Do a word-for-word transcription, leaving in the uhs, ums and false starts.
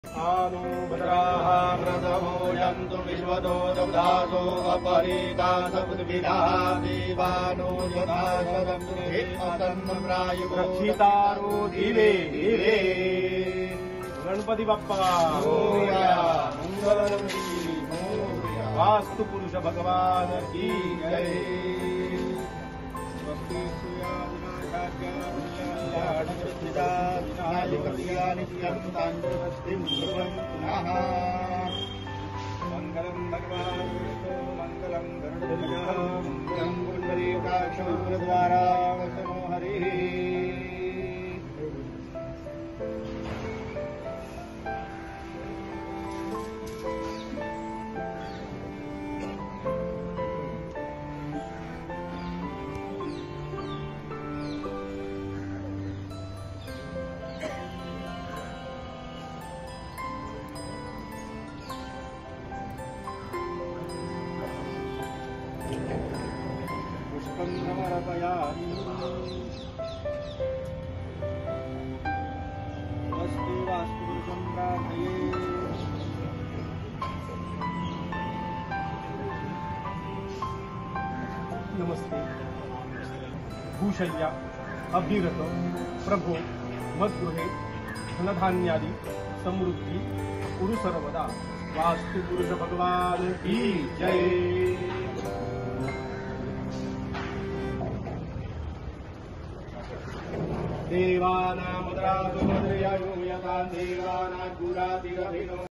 आनो भद्राः प्रथमो यन्तु विश्वतो दब्धासो अपरिता सप्तविधाः देवानो यथा रक्षितारो दिवे दिवे। गणपति बप्पा मोरया, मंगलमूर्ति मोरया, वास्तु पुरुष भगवान की जय। मंगलम भगवान मंगलम गरुड़ध्वज मंगलम पुंडरीकाक्षद्वारा वसनो हरिः। पुष्पं समर्पयामि। वस्तु वास्तु पुरुषं प्रार्थये। नमस्ते। भूशय्या अभिरत प्रभो मद्गृहे धनधान्यादि समृद्धि कुरु सर्वदा। वास्तु पुरुष भगवान की जय। देवानां मुद्रासु मुद्रया यूयतां देवानां गुरातिरभिनो